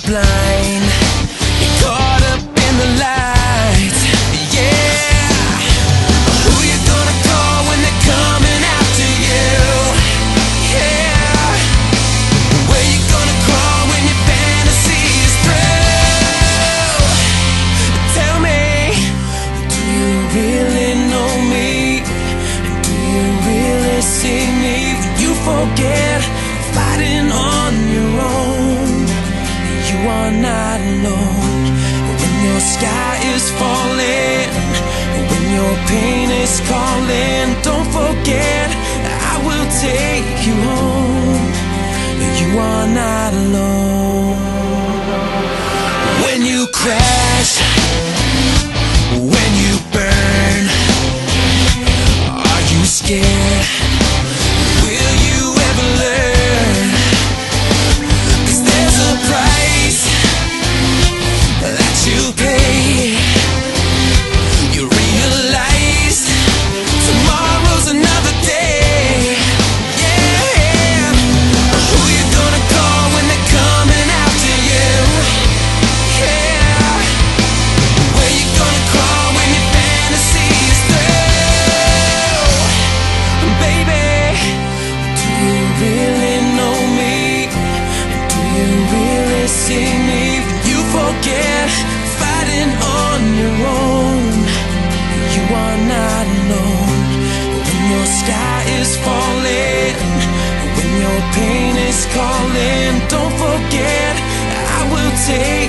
blind, you're caught up in the lights, yeah. Who you gonna call when they're coming after you, yeah. Where you gonna crawl when your fantasy is through? Tell me, do you really know me? Do you really see me? When you forget fighting on your own, you are not alone. When your sky is falling, when your pain is calling, don't forget I will take you home. You are not alone. When you crash, when you burn, are you scared? Will you ever learn? 'Cause there's a price that you pay. You realize tomorrow's another day, yeah. Who you gonna call when they're coming after you, yeah. Where you gonna crawl when your fantasy is through? Baby, do you really know me? Do you really see me? When you forget fighting on your own, you are not alone. When your sky is falling, when your pain is calling, don't forget I will take